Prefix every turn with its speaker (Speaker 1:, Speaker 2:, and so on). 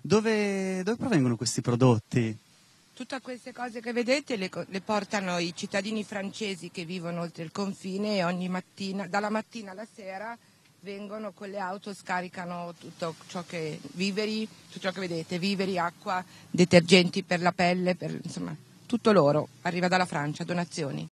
Speaker 1: Dove provengono questi prodotti?
Speaker 2: Tutte queste cose che vedete le portano i cittadini francesi che vivono oltre il confine, e ogni mattina, dalla mattina alla sera, vengono con le auto, scaricano tutto ciò che tutto ciò che vedete, viveri, acqua, detergenti per la pelle, insomma, tutto loro arriva dalla Francia, donazioni.